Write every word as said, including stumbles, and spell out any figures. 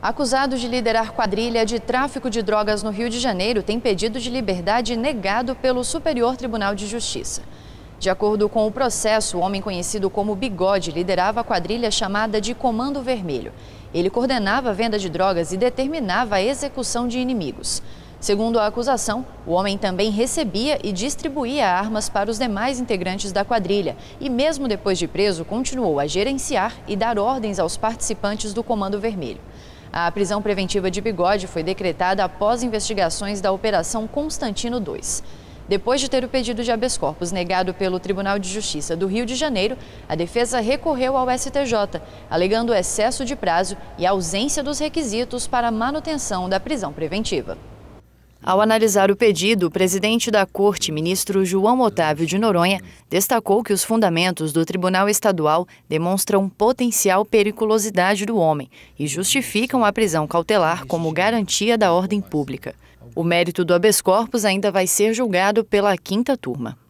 Acusado de liderar quadrilha de tráfico de drogas no Rio de Janeiro, tem pedido de liberdade negado pelo Superior Tribunal de Justiça. De acordo com o processo, o homem conhecido como Bigode liderava a quadrilha chamada de Comando Vermelho. Ele coordenava a venda de drogas e determinava a execução de inimigos. Segundo a acusação, o homem também recebia e distribuía armas para os demais integrantes da quadrilha e, mesmo depois de preso, continuou a gerenciar e dar ordens aos participantes do Comando Vermelho. A prisão preventiva de Bigode foi decretada após investigações da Operação Constantino dois. Depois de ter o pedido de habeas corpus negado pelo Tribunal de Justiça do Rio de Janeiro, a defesa recorreu ao S T J, alegando excesso de prazo e ausência dos requisitos para a manutenção da prisão preventiva. Ao analisar o pedido, o presidente da Corte, ministro João Otávio de Noronha, destacou que os fundamentos do Tribunal Estadual demonstram potencial periculosidade do homem e justificam a prisão cautelar como garantia da ordem pública. O mérito do habeas corpus ainda vai ser julgado pela quinta turma.